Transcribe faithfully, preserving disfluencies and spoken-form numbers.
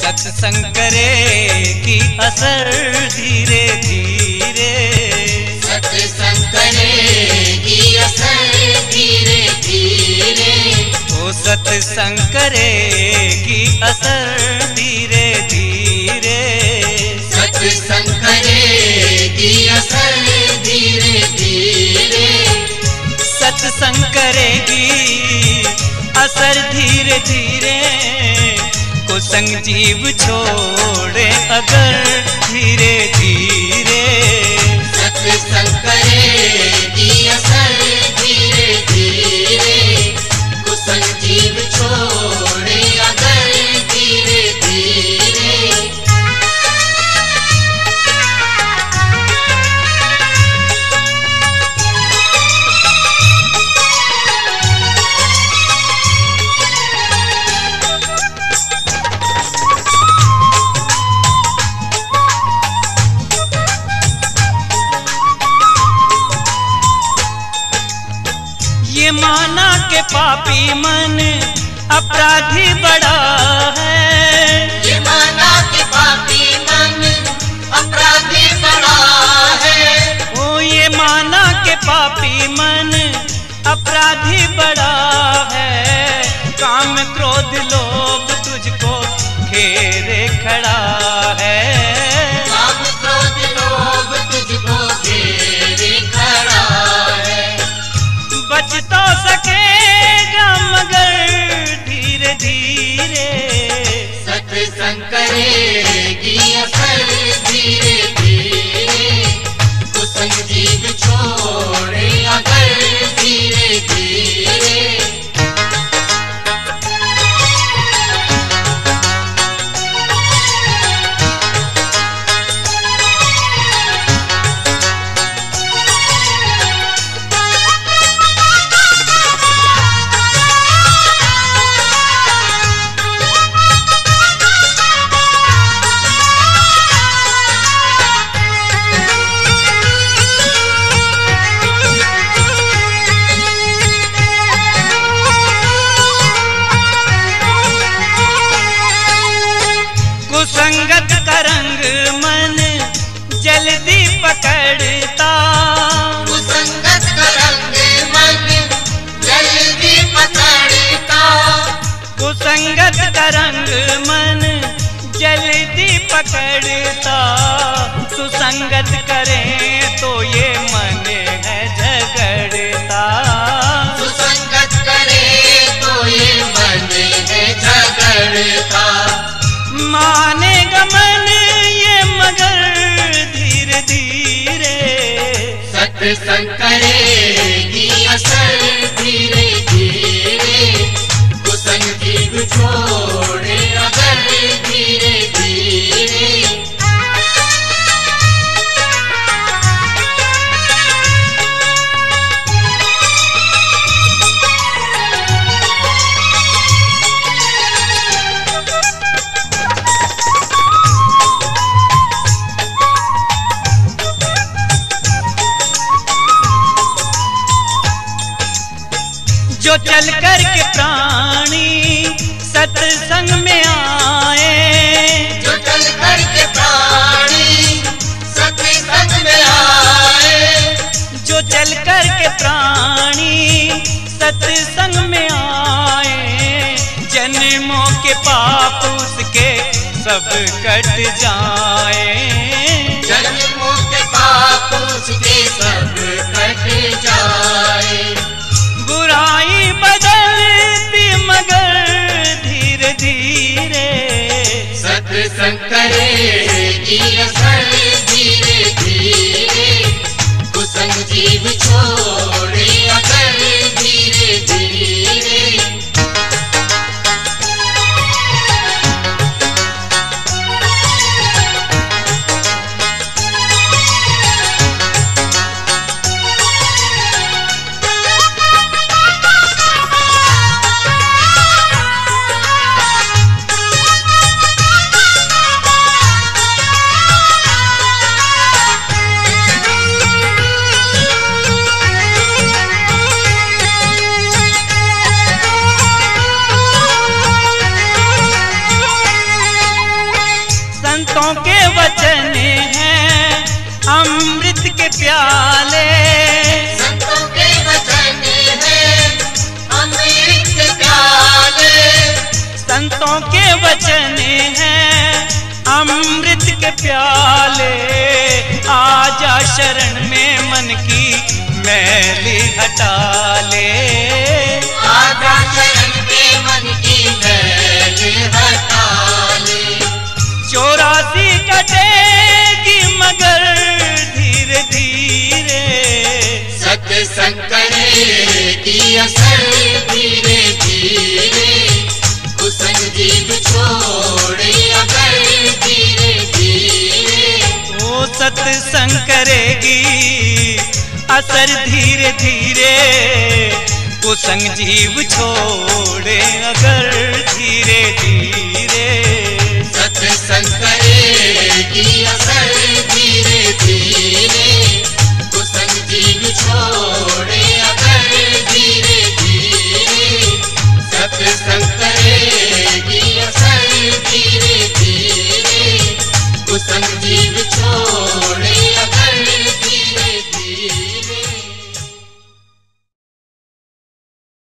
सत्संग करेगी असर धीरे धीरे, सत्संग करेगी असर धीरे धीरे, ओ सत्संग करेगी असर धीरे धीरे, सत्संग करेगी असर धीरे धीरे, सत्संग करेगी असर धीरे धीरे, कुसंग जीव छोड़े अगर धीरे धीरे, सत्संग करेगी असर धीरे धीरे, कुसंग जीव छोड़े अगर धीरे धीरे। ये माना के पापी मन अपराधी बड़ा है, ये माना के पापी मन अपराधी बड़ा है, ओ ये माना के पापी मन अपराधी बड़ा है, काम क्रोध लोभ तुझको घेरे खड़ा है, काम क्रोध लोभ तुझको घेरे खड़ा है, बच तो सकेगा मगर धीरे धीरे, सत्संग करेगी असर धीरे धीरे, कुसंग जीव छोड़े अगर धीरे धीरे। कुसंगत का रंग मन जल्दी पकड़ता, कुसंगत का रंग मन जल्दी पकड़ता, कुसंगत का रंग मन जल्दी पकड़ता, सुसंगत करें तो ये मन है झगड़ता, सुसंगत करे तो ये मन है झगड़ता, मानेगा मन ये मगर धीरे धीरे, सत्संग करेगी असर धीरे धीरे, कुसंग जीव छोड़े अगर धीरे धीरे। जो चल कर के प्राणी सत्संग में आए, जो चल कर के प्राणी सत्संग में आए, जो चल कर के प्राणी सत्संग में आए, जन्मों के पाप उसके सब कट जाए, जन्मों के पाप उसके सब कट जाए, बुराई बदलती मगर धीरे धीरे, सत्संग करेगी असर धीरे धीरे, कुसंग जीव छोड़े अगर धीरे धीरे। संतों के वचन हैं अमृत के प्याले, संतों के वचन हैं अमृत के प्याले, संतों के वचन हैं अमृत के प्याले। आजा शरण में मन की मैली हटा ले, आजा शरण में मन की मैली हटा ले। चौरासी कटेगी मगर धीरे धीरे, सत्संग करेगी असर धीरे धीरे, कुसंग जीव छोड़े अगर धीरे धीरे। वो सत्संग करेगी असर धीरे धीरे, कुसंग जीव छोड़े अगर धीरे धीरे।